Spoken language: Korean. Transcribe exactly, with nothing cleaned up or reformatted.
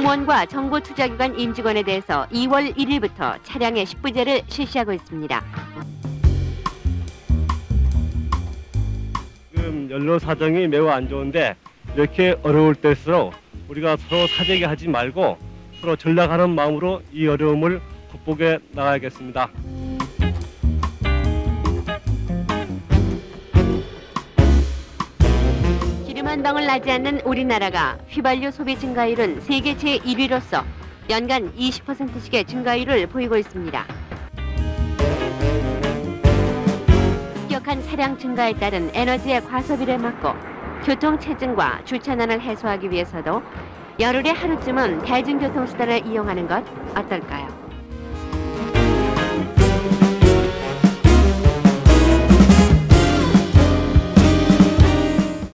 공무원과 정보투자기관 임직원에 대해서 이월 일일부터 차량의 십부제를 실시하고 있습니다. 지금 연료 사정이 매우 안 좋은데 이렇게 어려울 때일수록 우리가 서로 사재기 하지 말고 서로 전략하는 마음으로 이 어려움을 극복해 나가야겠습니다. 기름 한 방울 나지 않는 우리나라가 휘발유 소비 증가율은 세계 제일 위로서 연간 이십 퍼센트씩의 증가율을 보이고 있습니다. 급격한 차량 증가에 따른 에너지의 과소비를 막고 교통체증과 주차난을 해소하기 위해서도 열흘에 하루쯤은 대중교통수단을 이용하는 것 어떨까요?